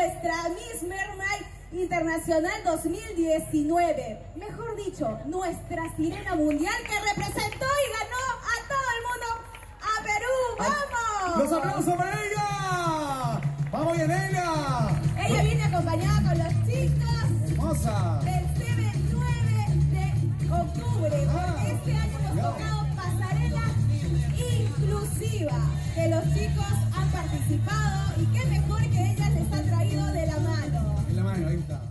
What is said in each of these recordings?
nuestra Miss Mermaid Internacional 2019. Mejor dicho, nuestra sirena mundial que representó y ganó a todo el mundo, a Perú. ¡Vamos! ¡Los aplausos para ella! ¡Vamos, Yanela! Ella viene acompañada con los chicos. ¡Hermosa! Del 9 de octubre. Porque este año hemos tocado pasarela inclusiva. Que los chicos han participado y qué mejor que ellas les ha traído de la mano. En la mano, ahí está.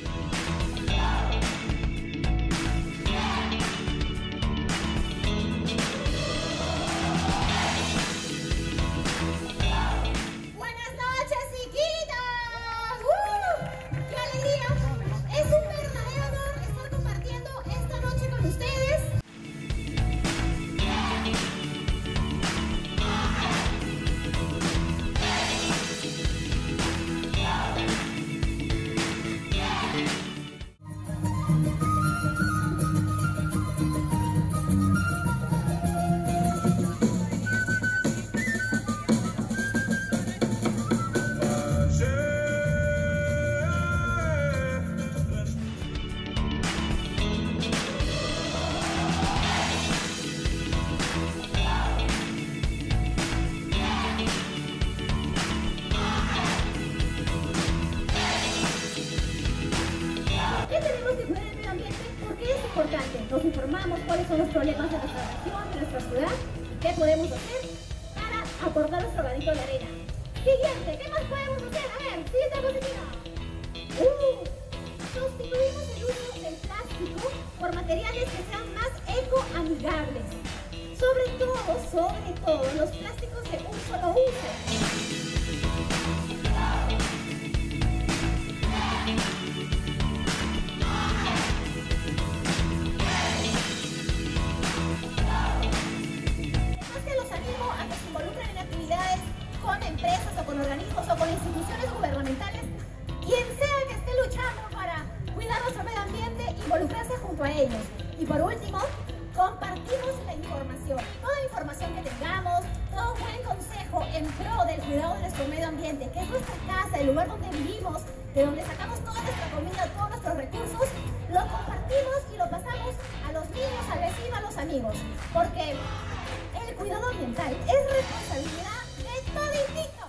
Nos informamos cuáles son los problemas de nuestra región, de nuestra ciudad, qué podemos hacer para aportar nuestro granito de arena. Siguiente, ¿qué más podemos hacer? A ver, siguiente diapositiva. Sustituimos el uso del plástico por materiales que sean más ecoamigables. Sobre todo, los plásticos de un solo uso. Con empresas o con organismos o con instituciones gubernamentales, quien sea que esté luchando para cuidar nuestro medio ambiente, involucrarse junto a ellos. Y por último, compartimos la información. Toda la información que tengamos, todo buen consejo en pro del cuidado de nuestro medio ambiente, que es nuestra casa, el lugar donde vivimos, de donde sacamos toda nuestra comida, todos nuestros recursos, lo compartimos y lo pasamos a los niños, al vecino, a los amigos. Porque el cuidado ambiental es responsabilidad de toditita.